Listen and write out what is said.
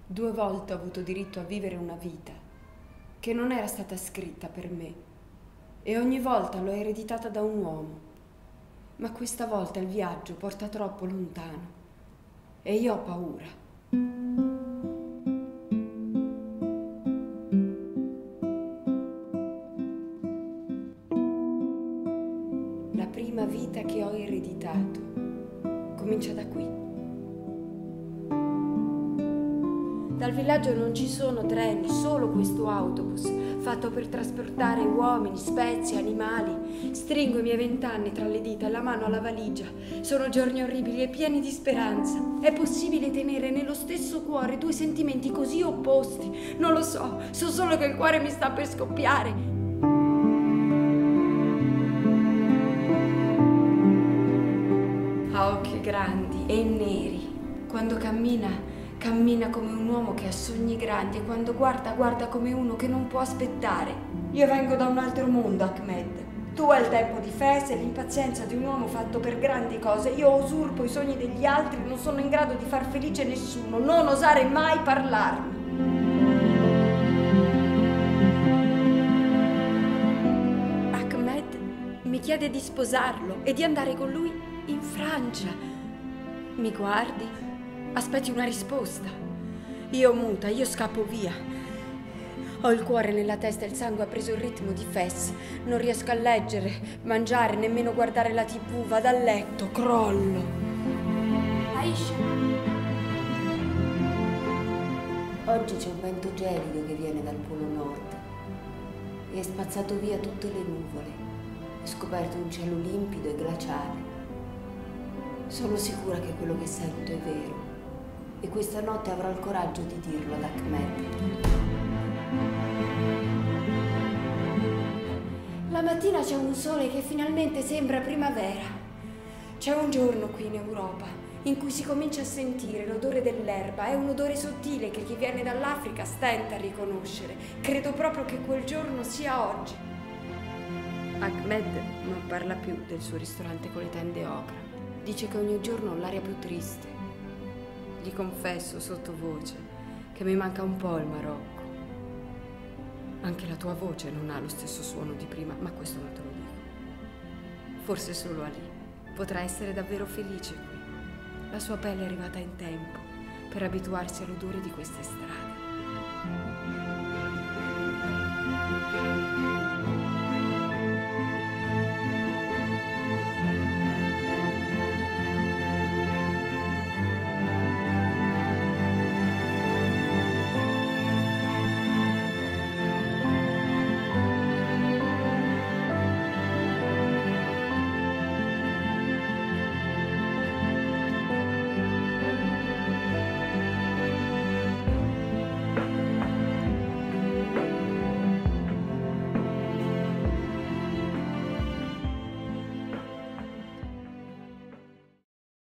2 volte ho avuto diritto a vivere una vita che non era stata scritta per me e ogni volta l'ho ereditata da un uomo. Ma questa volta il viaggio porta troppo lontano e io ho paura. La prima vita che ho ereditato comincia da qui. Dal villaggio non ci sono treni, solo questo autobus, fatto per trasportare uomini, spezie, animali. Stringo i miei 20 anni tra le dita e la mano alla valigia. Sono giorni orribili e pieni di speranza. È possibile tenere nello stesso cuore 2 sentimenti così opposti? Non lo so solo che il cuore mi sta per scoppiare. Ha occhi grandi e neri. Quando cammina come un uomo che ha sogni grandi e quando guarda come uno che non può aspettare. Io vengo da un altro mondo, Ahmed. Tu hai il tempo di Fez e l'impazienza di un uomo fatto per grandi cose. Io usurpo i sogni degli altri, non sono in grado di far felice nessuno. Non osare mai parlarmi. Ahmed mi chiede di sposarlo e di andare con lui in Francia. Mi guardi? Aspetti una risposta. Io muta, io scappo via. Ho il cuore nella testa e il sangue ha preso il ritmo di Fez. Non riesco a leggere, mangiare, nemmeno guardare la TV. Vado a letto, crollo. Aisha. Oggi c'è un vento gelido che viene dal Polo Nord e ha spazzato via tutte le nuvole. Ho scoperto un cielo limpido e glaciale. Sono sicura che quello che sento è vero. E questa notte avrò il coraggio di dirlo ad Ahmed. La mattina c'è un sole che finalmente sembra primavera. C'è un giorno qui in Europa in cui si comincia a sentire l'odore dell'erba. È un odore sottile che chi viene dall'Africa stenta a riconoscere. Credo proprio che quel giorno sia oggi. Ahmed non parla più del suo ristorante con le tende ocra. Dice che ogni giorno ho l'aria più triste. Gli confesso sottovoce che mi manca un po' il Marocco. Anche la tua voce non ha lo stesso suono di prima, ma questo non te lo dico. Forse solo Ali potrà essere davvero felice qui. La sua pelle è arrivata in tempo per abituarsi all'odore di queste strade.